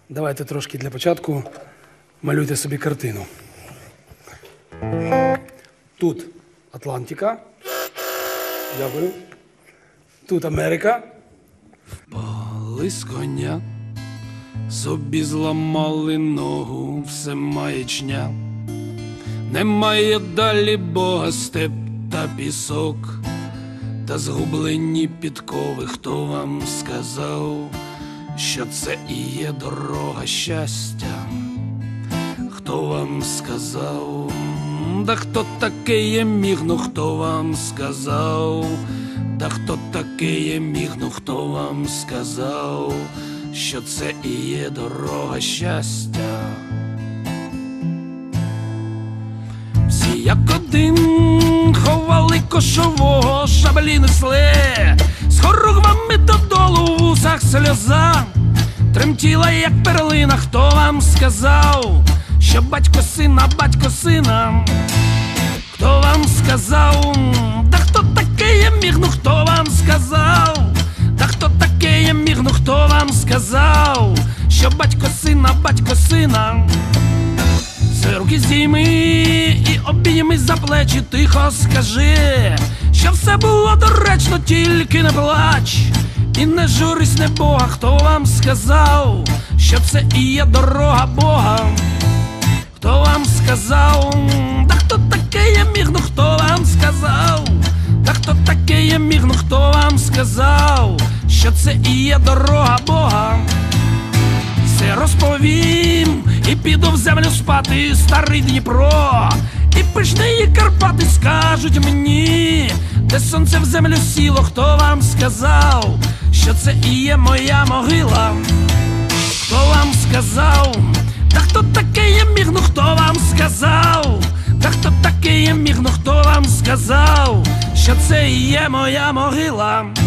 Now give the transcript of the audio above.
Давайте трошки для початку малюйте собі картину. Тут Атлантика. Дякую. Тут Америка. Пали з коня, собі зламали ногу, все маячня. Немає далі Бога, степ та пісок, та згублені підкови. Хто вам сказав, що це і є дорога щастя? Хто вам сказав? Да хто таке міг, ну хто вам сказав? Да хто таке міг, ну хто вам сказав, що це і є дорога щастя? Всі як один ховали кошового, шаблі несли, з хоругвами додолу в усах сльоза, тремтіла як перлина. Хто вам сказав, що батько сина? Хто вам сказав? Да хто таке міг, ну хто вам сказав? Да хто таке міг, ну хто вам сказав, що батько сина? Все руки зійми і обійми за плечі, тихо скажи, що все було доречно, тільки не плач і не журись, не Бога. Хто вам сказав, що це і є дорога Бога? Хто вам сказав? Да хто таке міг, ну хто вам сказав? Да хто таке міг, ну хто вам сказав, що це і є дорога Бога? Все розповім і піду в землю спати, старий Дніпро і пишні Карпати скажуть мені, де сонце в землю сіло. Хто вам сказав, що це і є моя могила? Хто вам сказав? Да хто таке міг, ну хто вам сказав? Да хто таке міг, ну хто вам сказав, що це і є моя могила?